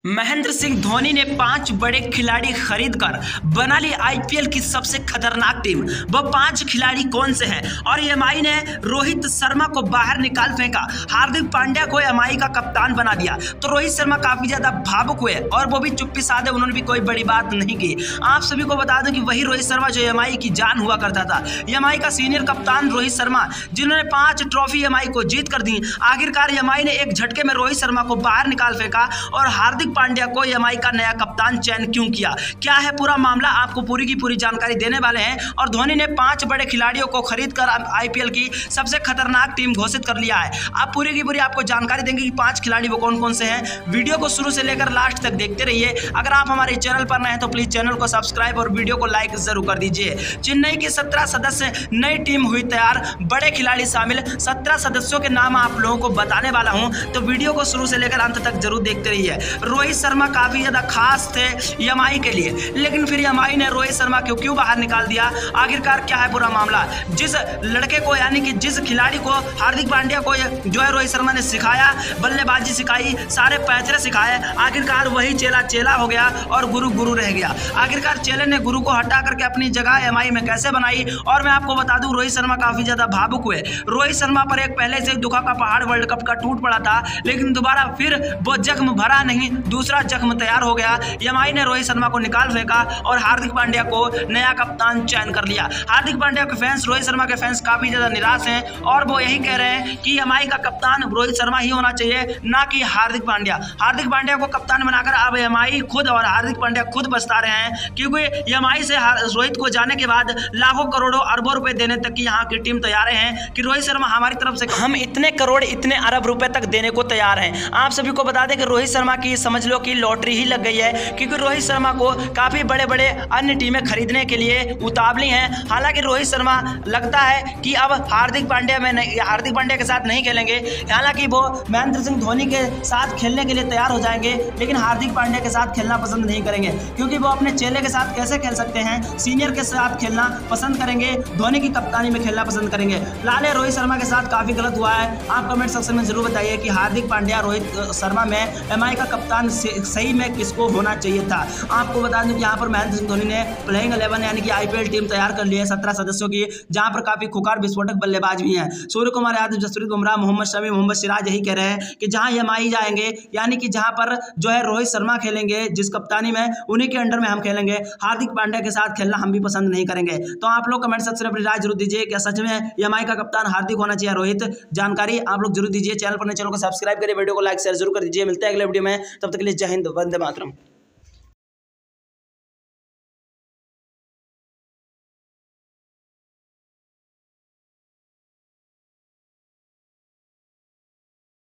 महेंद्र सिंह धोनी ने 5 बड़े खिलाड़ी खरीदकर बना ली आईपीएल की सबसे खतरनाक टीम। वह 5 खिलाड़ी कौन से हैं? और एमआई ने रोहित शर्मा को बाहर निकाल फेंका, हार्दिक पांड्या को एमआई का कप्तान बना दिया। तो रोहित शर्मा काफी ज्यादा भावुक हुए और वो भी चुप्पी साधे, उन्होंने भी कोई बड़ी बात नहीं की। आप सभी को बता दें कि वही रोहित शर्मा जो एमआई की जान हुआ करता था, एमआई का सीनियर कप्तान रोहित शर्मा, जिन्होंने 5 ट्रॉफी एमआई को जीत कर दी। आखिरकार एमआई ने एक झटके में रोहित शर्मा को बाहर निकाल फेंका और हार्दिक पांड्या को एमआई का नया कप्तान चयन क्यों किया, क्या है पूरा मामला, आपको पूरी की पूरी जानकारी देने वाले हैं। और धोनी ने 5 बड़े खिलाड़ियों को खरीदकर आईपीएल की सबसे खतरनाक टीम घोषित कर लिया है। आप पूरी की पूरी आपको जानकारी देंगे कि 5 खिलाड़ी वो कौन कौन से हैं। वीडियो को शुरू से लेकर लास्ट तक देखते रहिए। अगर आप हमारे चैनल पर नए हैं तो प्लीज चैनल को सब्सक्राइब और वीडियो को लाइक जरूर कर दीजिए। चेन्नई की 17 सदस्य नई टीम हुई तैयार, बड़े खिलाड़ी शामिल। 17 सदस्यों के नाम आप लोगों को बताने वाला हूं, तो वीडियो को शुरू से लेकर अंत तक जरूर देखते रहिए। रोहित शर्मा काफी ज्यादा खास थे एमआई के लिए, लेकिन फिर एमआई ने रोहित शर्मा को क्यों बाहर निकाल दिया, आखिरकार क्या है पूरा मामला। जिस लड़के को यानी कि जिस खिलाड़ी को हार्दिक पांड्या को जो है रोहित शर्मा ने सिखाया, बल्लेबाजी सिखाई, सारे पैंतरे सिखाए, आखिरकार वही चेला चेला हो गया और गुरु गुरु रह गया। आखिरकार चेले ने गुरु को हटा करके अपनी जगह एमआई में कैसे बनाई। और मैं आपको बता दूं, रोहित शर्मा काफी ज्यादा भावुक हुए। रोहित शर्मा पर एक पहले से दुखा का पहाड़ वर्ल्ड कप का टूट पड़ा था, लेकिन दोबारा फिर वो जख्म भरा नहीं, दूसरा जख्म तैयार हो गया। एमआई ने रोहित शर्मा को निकाल फेंका और हार्दिक पांड्या को नया कप्तान चयन कर लिया। हार्दिक पांड्या के फैंस, रोहित शर्मा के फैंस काफी ज्यादा निराश हैं और वो यही कह रहे हैं कि एमआई का कप्तान रोहित शर्मा ही होना चाहिए, ना कि हार्दिक पांड्या। हार्दिक पांड्या को कप्तान बनाकर अब एमआई खुद और हार्दिक पांड्या खुद पछता रहे हैं, क्योंकि एमआई से रोहित को जाने के बाद लाखों करोड़ों अरबों रुपए देने तक की यहाँ की टीम तैयार है कि रोहित शर्मा हमारी तरफ से हम इतने करोड़ इतने अरब रुपए तक देने को तैयार हैं। आप सभी को बता दें कि रोहित शर्मा की समझ लो कि लॉटरी ही लग गई है, क्योंकि रोहित शर्मा को काफी बड़े बड़े अन्य टीमें खरीदने के लिए उतावली हैं। हालांकि रोहित शर्मा लगता है कि अब हार्दिक पांड्या के साथ नहीं खेलेंगे। हालांकि वो महेंद्र सिंह धोनी के साथ खेलने के लिए तैयार हो जाएंगे, लेकिन हार्दिक पांड्या के साथ खेलना पसंद नहीं करेंगे, क्योंकि वो अपने चेले के साथ कैसे खेल सकते हैं, सीनियर के साथ खेलना पसंद करेंगे, धोनी की कप्तानी में खेलना पसंद करेंगे। फिलहाल रोहित शर्मा के साथ काफी गलत हुआ है। आप कमेंट सेक्शन में जरूर बताइए कि हार्दिक पांड्या रोहित शर्मा में एमआई का कप्तान सही में किसको होना चाहिए था। आपको बता दूं कि यहाँ पर महेंद्र सिंह धोनी ने प्लेइंग 11 यानी कि आईपीएल टीम तैयार कर ली है 17 सदस्यों की, जहां पर काफी खुकार विस्फोटक बल्लेबाज भी हैं। सूर्य कुमार यादव, जसप्रीत बुमराह, मोहम्मद शमी, मोहम्मद सिराज यही कह रहे हैं कि जहां एमआई जाएंगे, यानी कि जहां पर जो है रोहित शर्मा खेलेंगे जिस कप्तानी में, उन्हीं के अंडर में हम खेलेंगे। हार्दिक पांड्या के साथ खेलना हम भी पसंद नहीं करेंगे। तो आप लोग कमेंट सेक्शन में अपनी राय जरूर दीजिए, क्या सच में एमआई का कप्तान हार्दिक होना चाहिए रोहित, जानकारी आप लोग जरूर दीजिए। चैनल पर नए, चैनल को सब्सक्राइब करिए, वीडियो को लाइक शेयर जरूर कर दीजिए। मिलते हैं अगले वीडियो में, तब तक के लिए जय हिंद, वंदे मातरम।